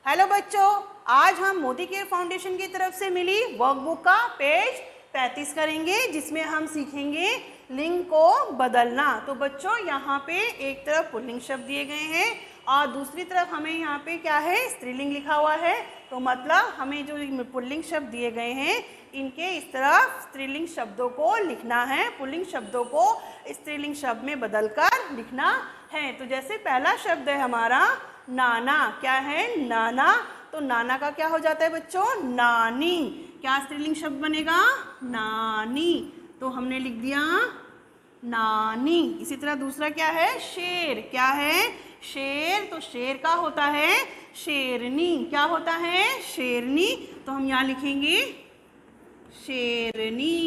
Hello बच्चों, आज हम मोदी केयर फाउंडेशन की तरफ से मिली वर्कबुक का पेज 35 करेंगे, जिसमें हम सीखेंगे लिंग को बदलना। तो बच्चों, यहाँ पे एक तरफ पुल्लिंग शब्द दिए गए हैं और दूसरी तरफ हमें यहाँ पे क्या है, स्त्रीलिंग लिखा हुआ है। तो मतलब हमें जो पुल्लिंग शब्द दिए गए हैं, इनके इस तरफ स्त्रीलिंग शब्दों को लिखना है, पुल्लिंग शब्दों को स्त्रीलिंग शब्द में बदलकर लिखना है। तो जैसे पहला शब्द है हमारा नाना, क्या है, नाना। तो नाना का क्या हो जाता है बच्चों, नानी। क्या स्त्रीलिंग शब्द बनेगा, नानी। तो हमने लिख दिया नानी। इसी तरह दूसरा क्या है, शेर। क्या है, शेर। तो शेर का होता है शेरनी। क्या होता है, शेरनी। तो हम यहाँ लिखेंगे शेरनी।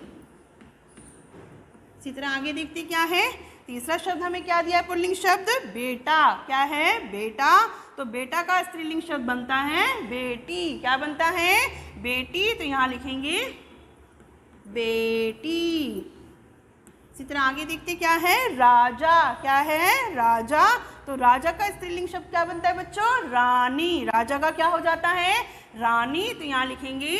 इसी तरह आगे देखते क्या है, तीसरा शब्द हमें क्या दिया है, पुल्लिंग शब्द बेटा। क्या है, बेटा। तो बेटा का स्त्रीलिंग शब्द बनता है बेटी। क्या बनता है, बेटी। तो यहाँ लिखेंगे बेटी। इसी तरह आगे देखते क्या है, राजा। क्या है, राजा। तो राजा का स्त्रीलिंग शब्द क्या बनता है बच्चों, रानी। राजा का क्या हो जाता है, रानी। तो यहाँ लिखेंगे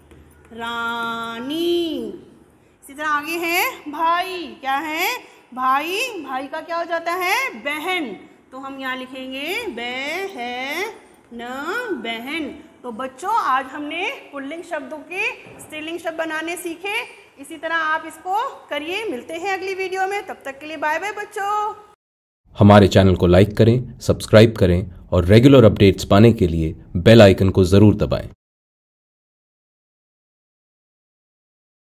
रानी। इसी तरह आगे है भाई। क्या है, भाई। भाई का क्या हो जाता है, बहन। तो हम यहाँ लिखेंगे बहन, बहन। तो बच्चों, आज हमने पुल्लिंग शब्दों के स्त्रीलिंग शब्द बनाने सीखे। इसी तरह आप इसको करिए। मिलते हैं अगली वीडियो में, तब तक के लिए बाय बाय बच्चों। हमारे चैनल को लाइक करें, सब्सक्राइब करें और रेगुलर अपडेट्स पाने के लिए बेल आइकन को ज़रूर दबाएं।